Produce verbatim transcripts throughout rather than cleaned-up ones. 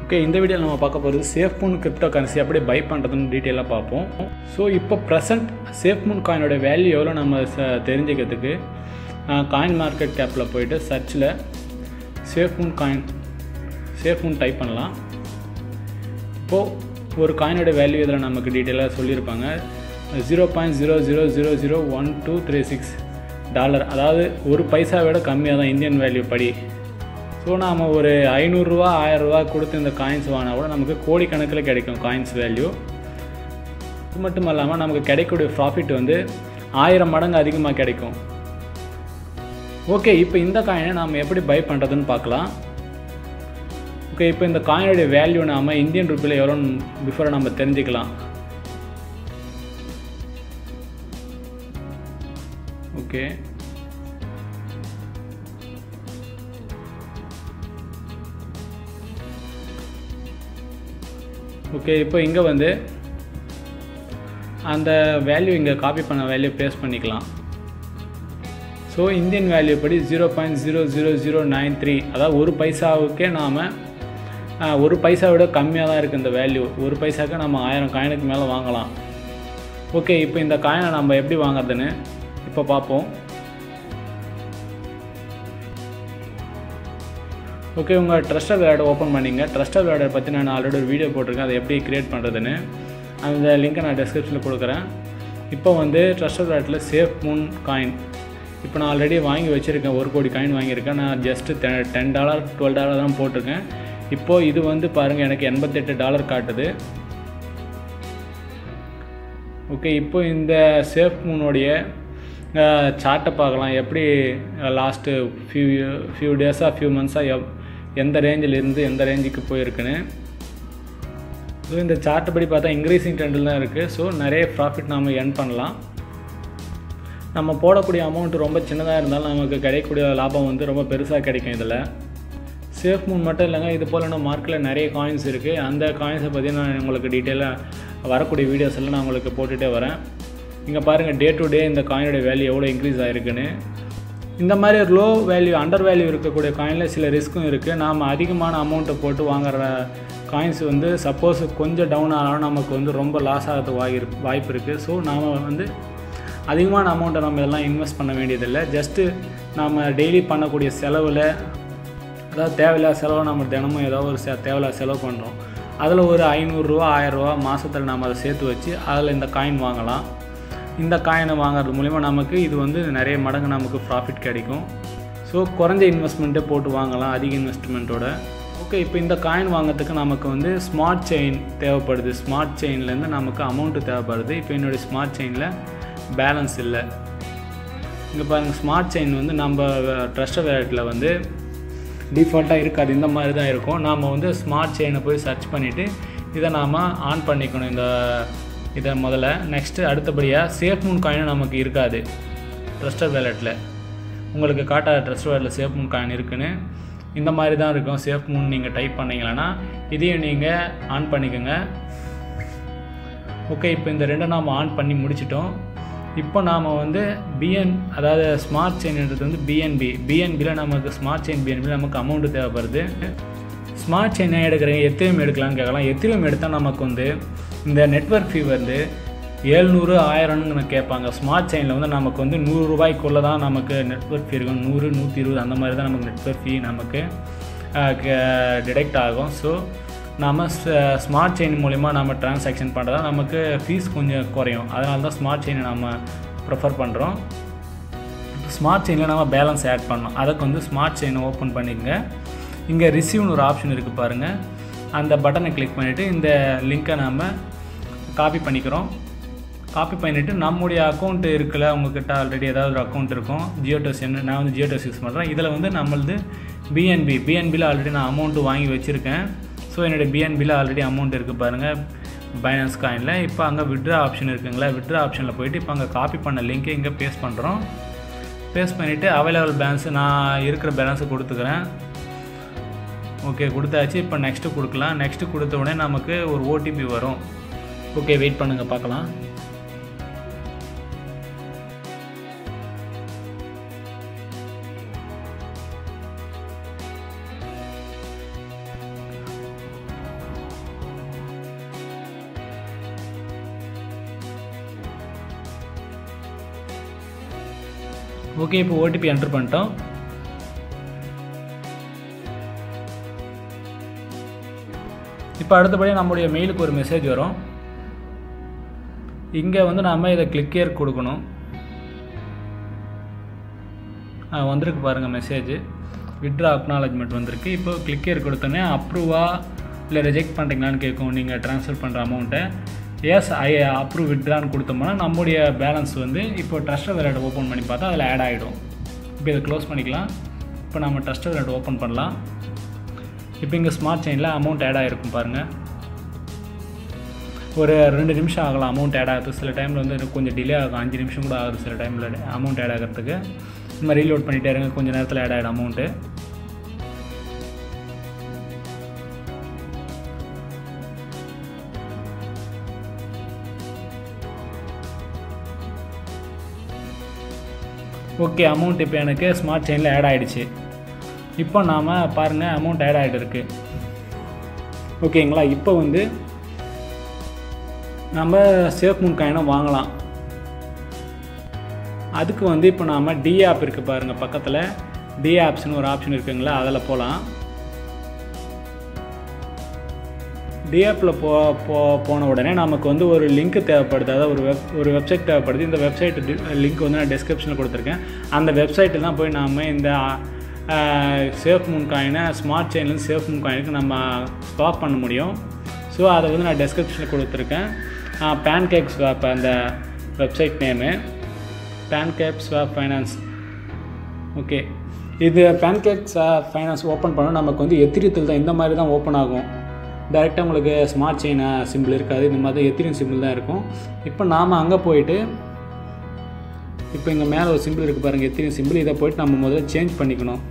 Okay, இந்த வீடியோவில் நம்ம பார்க்க போகிறது சேஃப்மூன் கிரிப்டோ கரன்சி எப்படி பை பண்ணுறதுன்னு டீட்டெயிலாக பார்ப்போம். ஸோ இப்போ ப்ரெசென்ட் சேஃப்மூன் காயினோட வேல்யூ எவ்வளோ நம்ம ச தெரிஞ்சுக்கிறதுக்கு காயின் மார்க்கெட் கேப்பில் போய்ட்டு சர்ச்சில் சேஃப்மூன் காயின் சேஃப்மூன் டைப் பண்ணலாம். இப்போது ஒரு காயினோட வேல்யூ இதில் நமக்கு டீட்டெயிலாக சொல்லியிருப்பாங்க. Zero point zero zero zero zero one two three six dollar, அதாவது ஒரு பைசா விட கம்மியாக தான் இந்தியன் வேல்யூ படி. ஸோ நாம் ஒரு ஐநூறுரூவா ஆயிரரூவா கொடுத்து இந்த காயின்ஸ் வாங்கினா கூட நமக்கு கோடிக்கணக்கில் கிடைக்கும் காயின்ஸ் வேல்யூ. இது மட்டும் இல்லாமல் நமக்கு கிடைக்கக்கூடிய ப்ராஃபிட் வந்து ஆயிரம் மடங்கு அதிகமாக கிடைக்கும். ஓகே, இப்போ இந்த காயினை நாம் எப்படி பை பண்ணுறதுன்னு பார்க்கலாம். ஓகே, இப்போ இந்த காயினுடைய வேல்யூ நாம் இந்தியன் ரூபியில் எவ்வளோன்னு பிஃபோரை நம்ம தெரிஞ்சுக்கலாம். ஓகே, ஓகே இப்போ இங்கே வந்து அந்த வேல்யூ இங்கே காப்பி பண்ண வேல்யூ பேஸ்ட் பண்ணிக்கலாம். ஸோ இந்தியன் வேல்யூ படி zero point zero zero zero nine three, அதாவது ஒரு பைசாவுக்கே நாம் ஒரு பைசா விட கம்மியாக தான் இருக்குது இந்த வேல்யூ. ஒரு பைசாவுக்கு நம்ம ஆயிரம் காயினுக்கு மேலே வாங்கலாம். ஓகே, இப்போ இந்த காயினை நம்ம எப்படி வாங்குறதுன்னு இப்போ பார்ப்போம். ஓகே, உங்கள் ட்ரஸ்டட் வேலட் ஓப்பன் பண்ணிங்க. ட்ரஸ்டட் வேலட் பற்றி நான் ஆல்ரெடி ஒரு வீடியோ போட்டிருக்கேன், அதை எப்படி க்ரியேட் பண்ணுறதுன்னு. அந்த லிங்க்கை நான் டிஸ்கிரிப்ஷனில் கொடுக்குறேன். இப்போ வந்து ட்ரஸ்டட் வேலட்டில் சேஃப்மூன் காயின் இப்போ நான் ஆல்ரெடி வாங்கி வச்சுருக்கேன். ஒரு கோடி காயின் வாங்கியிருக்கேன். நான் ஜஸ்ட்டு டெ டென் டாலர் டுவெல் டாலர் தான் போட்டிருக்கேன். இப்போது இது வந்து பாருங்கள், எனக்கு எண்பத்தெட்டு டாலர் காட்டுது. ஓகே, இப்போ இந்த சேஃப்மூனுடைய சார்ட்டை பார்க்கலாம். எப்படி லாஸ்ட்டு ஃபியூ ஃபியூ டேஸாக ஃபியூ மந்த்ஸாக எவ் எந்த ரேஞ்சில் இருந்து எந்த ரேஞ்சுக்கு போயிருக்குன்னு. ஸோ இந்த சார்ட்டை படி பார்த்தா இன்க்ரீஸிங் ட்ரெண்டில் தான் இருக்குது. ஸோ நிறைய ப்ராஃபிட் நாம் எர்ன் பண்ணலாம். நம்ம போடக்கூடிய அமௌண்ட்டு ரொம்ப சின்னதாக இருந்தாலும் நமக்கு கிடைக்கக்கூடிய லாபம் வந்து ரொம்ப பெருசாக கிடைக்கும். இதில் சேஃப்மூன் மட்டும் இல்லைங்க, இது போல் இன்னும் மார்க்கெட்டில் நிறைய காயின்ஸ் இருக்குது. அந்த காயின்ஸை பற்றி நான் உங்களுக்கு டீட்டெயிலாக வரக்கூடிய வீடியோஸ் எல்லாம் நான் உங்களுக்கு போட்டுகிட்டே வரேன். இங்கே பாருங்கள், டே டு டே இந்த காயினோட வேல்யூ எவ்வளோ இன்க்ரீஸ் ஆகிருக்குன்னு. இந்த மாதிரி ஒரு லோ வேல்யூ அண்டர் வேல்யூ இருக்கக்கூடிய காயினில் சில ரிஸ்க்கும் இருக்குது. நாம் அதிகமான அமௌண்ட்டை போட்டு வாங்குற காயின்ஸ் வந்து சப்போஸ் கொஞ்சம் டவுன் ஆனாலும் நமக்கு வந்து ரொம்ப லாஸ் ஆகிறது வாய் வாய்ப்பு இருக்குது. ஸோ நாம் வந்து அதிகமான அமௌண்ட்டை நம்ம இதெல்லாம் இன்வெஸ்ட் பண்ண வேண்டியதில்லை. ஜஸ்ட்டு நாம் டெய்லி பண்ணக்கூடிய செலவில், அதாவது தேவையில்லாத செலவை நம்ம தினமும் ஏதோ ஒரு செ தேவையில்லாத செலவு பண்ணுறோம். அதில் ஒரு ஐநூறுரூவா ஆயிரரூவா மாதத்தில் நம்ம அதை சேர்த்து வச்சு அதில் இந்த காயின் வாங்கலாம். இந்த காயினை வாங்குறது மூலிமா நமக்கு இது வந்து நிறைய மடங்கு நமக்கு ப்ராஃபிட் கிடைக்கும். ஸோ குறைஞ்ச இன்வெஸ்ட்மெண்ட்டே போட்டு வாங்கலாம் அதிக இன்வெஸ்ட்மெண்ட்டோட. ஓகே, இப்போ இந்த காயின் வாங்கிறதுக்கு நமக்கு வந்து ஸ்மார்ட் செயின் தேவைப்படுது. ஸ்மார்ட் செயின்லேருந்து நமக்கு அமௌண்ட்டு தேவைப்படுது. இப்போ என்னுடைய ஸ்மார்ட் செயினில் பேலன்ஸ் இல்லை. இங்கே பாருங்கள், ஸ்மார்ட் செயின் வந்து நம்ம ட்ரஸ்டட் வேலட்டில் வந்து டிஃபால்ட்டாக இருக்காது, இந்த மாதிரி தான் இருக்கும். நாம் வந்து ஸ்மார்ட் செயினை போய் சர்ச் பண்ணிவிட்டு இதை நாம் ஆன் பண்ணிக்கணும். இந்த இதை முதல்ல நெக்ஸ்ட்டு அடுத்தபடியாக சேஃப்மூன் காயினும் நமக்கு இருக்காது ட்ரஸ்டட் வேலட்டில். உங்களுக்கு காட்டாத ட்ரஸ்டட் வேலட்டில் சேஃப்மூன் காயின் இருக்குன்னு இந்த மாதிரி தான் இருக்கும். சேஃப்மூன் நீங்கள் டைப் பண்ணிங்களன்னா இதையும் நீங்கள் ஆன் பண்ணிக்கோங்க. ஓகே, இப்போ இந்த ரெண்டும் நாம் ஆன் பண்ணி முடிச்சிட்டோம். இப்போ நாம் வந்து பிஎன், அதாவது ஸ்மார்ட் செயின்ன்றது வந்து பிஎன்பி. பிஎன்பியில் நமக்கு ஸ்மார்ட் செயின் பிஎன்பியில் நமக்கு அமௌண்ட்டு தேவைப்படுது. ஸ்மார்ட் செயினை எடுக்கிறீங்க, எத்திரியம் எடுக்கலான்னு கேட்கலாம். எத்திரியம் எடுத்தால் நமக்கு வந்து இந்த நெட்வொர்க் ஃபீ வந்து ஏழ்நூறு ஆயிரம்னு கேட்பாங்க. ஸ்மார்ட் செயினில் வந்து நமக்கு வந்து நூறுரூபாய்க்குள்ளே தான் நமக்கு நெட்வொர்க் ஃபீ இருக்கும். நூறு நூற்றி இருபது அந்த மாதிரி தான் நமக்கு நெட்வொர்க் ஃபீ நமக்கு டிடெக்ட் ஆகும். ஸோ நம்ம ஸ்மார்ட் செயின் மூலிமா நம்ம ட்ரான்சாக்ஷன் பண்ணுறதா நமக்கு ஃபீஸ் கொஞ்சம் குறையும். அதனால தான் ஸ்மார்ட் செயினை நம்ம ப்ரிஃபர் பண்ணுறோம். ஸ்மார்ட் செயினில் நம்ம பேலன்ஸ் ஆட் பண்ணோம். அதுக்கு வந்து ஸ்மார்ட் செயினை ஓப்பன் பண்ணிக்கங்க. இங்கே ரிசீவ்னு ஒரு ஆப்ஷன் இருக்குது பாருங்கள். அந்த பட்டனை கிளிக் பண்ணிவிட்டு இந்த லிங்க்கை நாம் காப்பி பண்ணிக்கிறோம். காப்பி பண்ணிவிட்டு நம்முடைய அக்கௌண்ட்டு இருக்குல்ல, உங்கள்கிட்ட ஆல்ரெடி ஏதாவது ஒரு அக்கௌண்ட் இருக்கும். ஜியோடெஸ், என்ன நான் வந்து ஜியோடெஸ் யூஸ் பண்ணுறேன். இதில் வந்து நம்மளது பிஎன்பி பிஎன்பியில் ஆல்ரெடி நான் அமௌண்ட்டு வாங்கி வச்சுருக்கேன். ஸோ என்னுடைய பிஎன்பியில் ஆல்ரெடி அமௌண்ட் இருக்குது பாருங்கள் பைனான்ஸ் காயினில். இப்போ அங்கே விட்ரா ஆப்ஷன் இருக்குங்களா, விட்ரா ஆப்ஷனில் போய்ட்டு இப்போ அங்கே காப்பி பண்ண லிங்க்கை இங்கே பேஸ்ட் பண்ணுறோம். பேஸ்ட் பண்ணிவிட்டு அவைலபிள் பேலன்ஸு நான் இருக்கிற பேலன்ஸை கொடுத்துக்கிறேன். ஓகே, கொடுத்தாச்சு. இப்போ நெக்ஸ்ட்டு கொடுக்கலாம். நெக்ஸ்ட்டு கொடுத்த உடனே நமக்கு ஒரு ஓடிபி வரும். ஓகே, வெயிட் பண்ணுங்கள் பார்க்கலாம். ஓகே, இப்போ ஓடிபி என்டர் பண்ணிட்டோம். இப்போ அடுத்தபடியாக நம்முடைய மெயிலுக்கு ஒரு மெசேஜ் வரும். இங்கே வந்து நாம் இதை கிளிக் ஹியர் கொடுக்கணும். வந்திருக்கு பாருங்கள் மெசேஜ், வித்ட்ரா அக்னாலஜ்மெண்ட் வந்திருக்கு. இப்போ கிளிக் ஹியர் கொடுத்தோன்னே அப்ரூவா இல்லை ரிஜெக்ட் பண்ணுறீங்களான்னு கேட்கும். நீங்கள் ட்ரான்ஸ்ஃபர் பண்ணுற அமௌண்ட்டை எஸ் ஐ அப்ரூவ் வித்ட்ரான்னு கொடுத்தோம்னா நம்முடைய பேலன்ஸ் வந்து இப்போ ட்ரஸ்ட் வாலெட் ஓப்பன் பண்ணி பார்த்தா அதில் ஆட் ஆகிடும். இப்போ இதை க்ளோஸ் பண்ணிக்கலாம். இப்போ நம்ம ட்ரஸ்ட் வாலெட் ஓப்பன் பண்ணலாம். இப்போ இங்கே ஸ்மார்ட் செயினில் அமௌண்ட் ஆட் ஆகிருக்கும் பாருங்கள். ஒரு ரெண்டு நிமிஷம் ஆகலாம் அமௌண்ட் ஆட் ஆகுது. சில டைமில் வந்து கொஞ்சம் டிலே ஆகும், அஞ்சு நிமிஷம் கூட ஆகுது சில டைமில் அமௌண்ட் ஆட் ஆகிறதுக்கு. இந்த மாதிரி ரீலோட் பண்ணிகிட்டே இருங்க, கொஞ்சம் நேரத்தில் ஆட் ஆகிடும் அமௌண்ட்டு. ஓகே, அமௌண்ட் இப்போ எனக்கு ஸ்மார்ட் செயினில் ஆட் ஆகிடுச்சு. இப்போ நாம் பாருங்கள் அமௌண்ட் ஆட் ஆகிட்டு இருக்கு. ஓகேங்களா, இப்போ வந்து நம்ம சேஃப் மூன் காயினை வாங்கலாம். அதுக்கு வந்து இப்போ நாம் டி ஆப் இருக்குது பாருங்கள், பக்கத்தில் டி ஆப்ஸ்னு ஒரு ஆப்ஷன் இருக்குங்களா, அதில் போகலாம். டி ஆப்பில் போ போ போன உடனே நமக்கு வந்து ஒரு லிங்க் தேவைப்படுது, அதாவது ஒரு வெப் ஒரு வெப்சைட் தேவைப்படுது. இந்த வெப்சைட் லிங்க் வந்து நான் டிஸ்கிரிப்ஷனில் கொடுத்துருக்கேன். அந்த வெப்சைட்டில் தான் போய் நாம் இந்த சேஃப் மூன் காயினை ஸ்மார்ட் செயின்லேருந்து சேஃப் மூன் காயினுக்கு நம்ம ஸ்வாப் பண்ண முடியும். ஸோ அதை வந்து நான் டிஸ்கிரிப்ஷனில் கொடுத்துருக்கேன். பேன்கேக் ஸ்வாப் அந்த website name, PancakeSwap finance. Okay, இது பேன்கேக் ஸ்வாப் ஃபைனான்ஸ் ஓப்பன் பண்ணால் நமக்கு வந்து எத்திரியத்தில் தான் இந்த மாதிரி தான் ஓப்பன் ஆகும். டைரெக்டாக உங்களுக்கு ஸ்மார்ட் செயின் சிம்பிள் இருக்காது, இந்த மாதிரி எத்திரியம் சிம்பிள் தான் இருக்கும். இப்போ நாம் அங்கே போயிட்டு இப்போ இங்கே மேலே ஒரு சிம்பிள் இருக்குது பாருங்கள், எத்திரியம் சிம்பிள். இதை போய்ட்டு நம்ம முதல்ல சேஞ்ச் பண்ணிக்கணும்.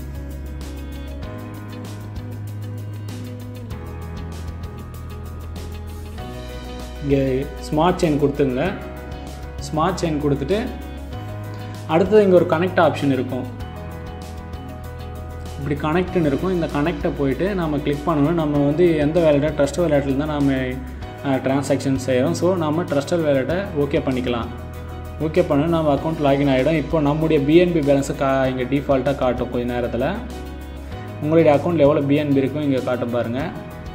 இங்கே ஸ்மார்ட் செயின் கொடுத்துங்க. ஸ்மார்ட் செயின் கொடுத்துட்டு அடுத்தது இங்கே ஒரு கனெக்ட் ஆப்ஷன் இருக்கும். இப்படி கனெக்ட்னு இருக்கும். இந்த கனெக்டை போயிட்டு நம்ம கிளிக் பண்ணணும். நம்ம வந்து எந்த வேலெட்டை ட்ரஸ்ட் வேலெட்டில் தான் நம்ம ட்ரான்சாக்ஷன் செய்கிறோம். ஸோ நம்ம ட்ரஸ்டட் வேலெட்டை ஓகே பண்ணிக்கலாம். ஓகே பண்ண நம்ம அக்கௌண்ட் லாகின் ஆகிடும். இப்போ நம்முடைய பிஎன்பி பேலன்ஸை கா இங்கே டிஃபால்ட்டாக காட்டும். கொஞ்சம் நேரத்தில் உங்களுடைய அக்கௌண்ட்டில் எவ்வளோ பிஎன்பி இருக்கும் இங்கே காட்டும் பாருங்கள்.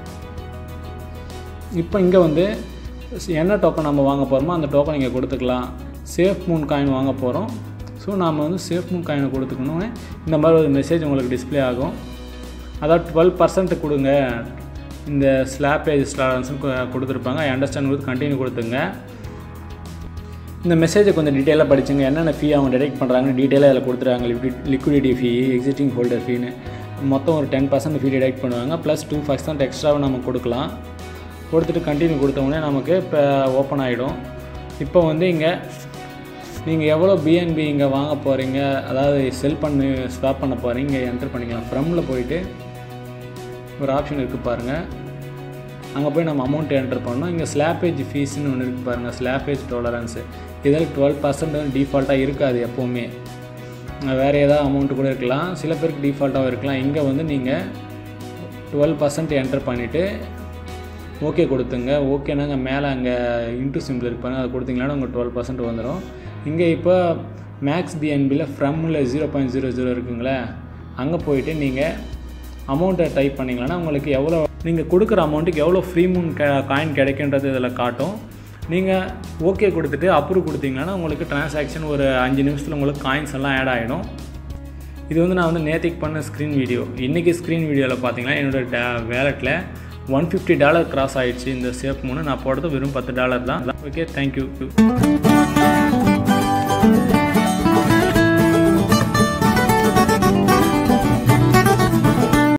இப்போ இங்கே வந்து என்ன டோக்கன் நம்ம வாங்க போகிறோமோ அந்த டோக்கன் இங்கே கொடுத்துக்கலாம். சேஃப் மூன் காயின் வாங்க போகிறோம். ஸோ நாம் வந்து சேஃப் மூன் காயினை கொடுத்துக்கணும். இந்த மாதிரி ஒரு மெசேஜ் உங்களுக்கு டிஸ்பிளே ஆகும். அதாவது டுவெல் பர்சன்ட் கொடுங்க, இந்த ஸ்லாப்பேஜ் ஸ்டாலன்ஸும் கொடுத்துருப்பாங்க. ஐ அண்டர்ஸ்டாண்ட் கொடுத்து கண்டினியூ கொடுத்துங்க. இந்த மெசேஜை கொஞ்சம் டீட்டெயிலாக படிச்சுங்க. என்னென்ன ஃபீ அவங்க டிடெக்ட் பண்ணுறாங்கன்னு டீட்டெயிலாக அதில் கொடுத்துருவாங்க. லிக்விடிட்டி ஃபீ, எக்ஸிஸ்டிங் ஹோல்டர் ஃபீன்னு மொத்தம் ஒரு டென் பர்சன்ட் ஃபீ டிடெக்ட் பண்ணுவாங்க. ப்ளஸ் டூ பர்சன்ட் எக்ஸ்ட்ராவை நம்ம கொடுக்கலாம். கொடுத்துட்டு கண்டினியூ கொடுத்தோடனே நமக்கு இப்போ ஓப்பன் ஆகிடும். இப்போ வந்து இங்கே நீங்கள் எவ்வளோ பிஎன்பி இங்கே வாங்க போகிறீங்க, அதாவது செல் பண்ணி ஸ்வாப் பண்ண போகிறீங்க, இங்கே என்டர் பண்ணிக்கலாம். ஃப்ரம்மில் போயிட்டு ஒரு ஆப்ஷன் இருக்குது பாருங்கள், அங்கே போய் நம்ம அமௌண்ட் என்டர் பண்ணணும். இங்கே ஸ்லாப்பேஜ் ஃபீஸ்ன்னு ஒன்று இருக்குது பாருங்கள், ஸ்லாப்பேஜ் டாலரன்ஸு. இதில் டுவெல் பர்சன்ட் வந்து டிஃபால்ட்டாக இருக்காது எப்போவுமே. வேறு ஏதாவது அமௌண்ட்டு கூட இருக்கலாம், சில பேருக்கு டிஃபால்ட்டாகவும் இருக்கலாம். இங்கே வந்து நீங்கள் டுவெல் பர்சன்ட் என்டர் பண்ணிவிட்டு ஓகே கொடுத்துங்க. ஓகேனாங்க மேலே அங்கே இன்ட்டு சிம்பிள் இருப்பாங்க, அதை கொடுத்தீங்களானா உங்கள் டுவெல் பர்சன்ட் வந்துடும். இங்கே இப்போ மேக்ஸ் பிஎன்பியில் ஃப்ரம்மில் ஜீரோ பாயிண்ட் ஜீரோ ஜீரோ இருக்குங்களே, அங்கே போயிட்டு நீங்கள் அமௌண்ட்டை டைப் பண்ணிங்களான்னா உங்களுக்கு எவ்வளோ நீங்கள் கொடுக்குற அமௌண்ட்டுக்கு எவ்வளோ ஃப்ரீ மூன் க காயின் கிடைக்கின்றது இதில் காட்டும். நீங்கள் ஓகே கொடுத்துட்டு அப்ரூவ் கொடுத்தீங்கன்னா உங்களுக்கு ட்ரான்சாக்ஷன் ஒரு அஞ்சு நிமிஷத்தில் உங்களுக்கு காயின்ஸ் எல்லாம் ஆட் ஆகிடும். இது வந்து நான் வந்து நேற்றுக்கு பண்ண ஸ்க்ரீன் வீடியோ. இன்றைக்கி ஸ்க்ரீன் வீடியோவில் பார்த்தீங்கன்னா என்னோடய டே வேலெட்டில் ஒன் ஃபிஃப்டி டாலர் கிராஸ் ஆகிடுச்சு. இந்த சேஃப் மூணு நான் போடுறது வெறும் பத்து டாலர் தான். Okay, thank you.